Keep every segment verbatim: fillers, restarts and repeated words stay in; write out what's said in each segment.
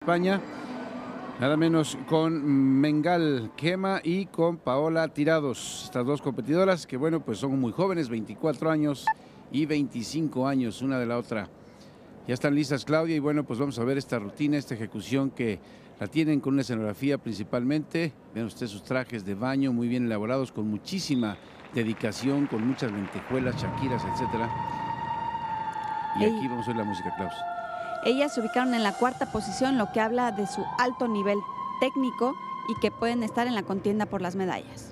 España, nada menos con Mengal Gema y con Paola Tirados. Estas dos competidoras que, bueno, pues son muy jóvenes, veinticuatro años y veinticinco años, una de la otra. Ya están listas, Claudia, y bueno, pues vamos a ver esta rutina, esta ejecución que la tienen con una escenografía principalmente. Vean ustedes sus trajes de baño muy bien elaborados, con muchísima dedicación, con muchas lentejuelas, shakiras, etcétera. Y Ey. aquí vamos a ver la música, Klaus. Ellas se ubicaron en la cuarta posición, lo que habla de su alto nivel técnico y que pueden estar en la contienda por las medallas.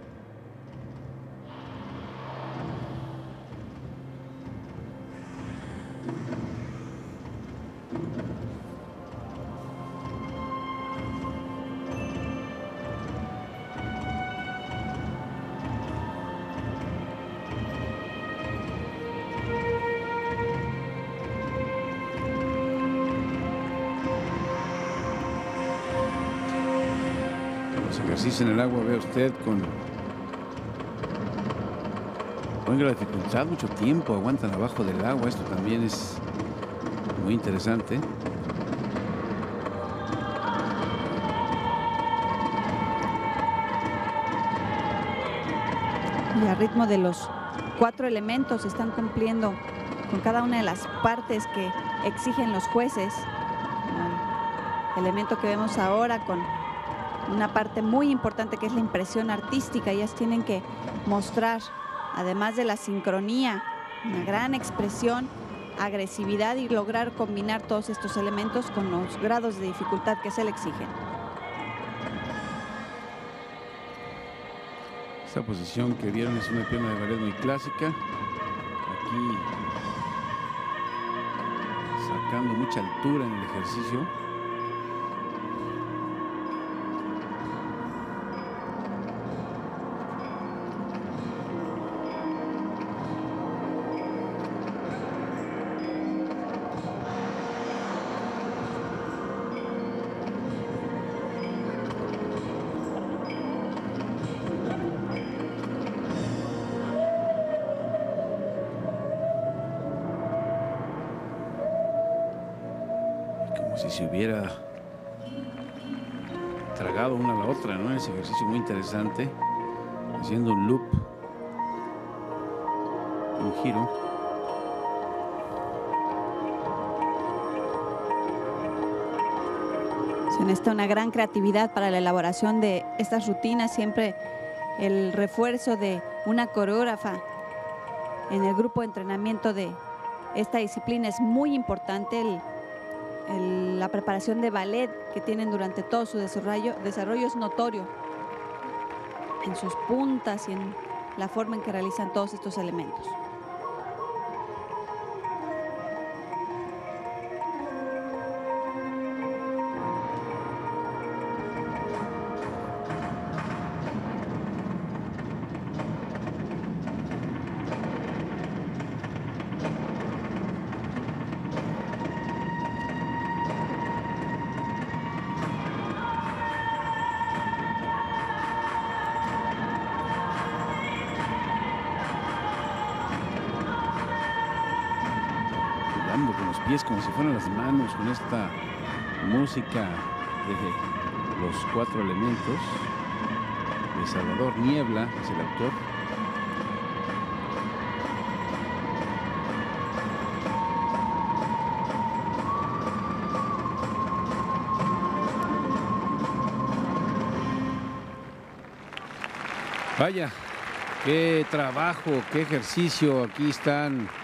Ejercicio en el agua, ve usted, con con la dificultad, mucho tiempo aguantan abajo del agua. Esto también es muy interesante. Y a ritmo de los cuatro elementos están cumpliendo con cada una de las partes que exigen los jueces. El elemento que vemos ahora con una parte muy importante que es la impresión artística. Ellas tienen que mostrar, además de la sincronía, una gran expresión, agresividad y lograr combinar todos estos elementos con los grados de dificultad que se le exigen. Esta posición que vieron es una pierna de ballet muy clásica. Aquí sacando mucha altura en el ejercicio. Si se hubiera tragado una a la otra, ¿no? Ese ejercicio muy interesante, haciendo un loop, un giro. Se necesita una gran creatividad para la elaboración de estas rutinas, siempre el refuerzo de una coreógrafa en el grupo de entrenamiento de esta disciplina es muy importante. El, El, la preparación de ballet que tienen durante todo su desarrollo, desarrollo es notorio en sus puntas y en la forma en que realizan todos estos elementos. Con los pies como si fueran las manos, con esta música de los cuatro elementos de Salvador Niebla, es el autor. Vaya, qué trabajo, qué ejercicio. Aquí están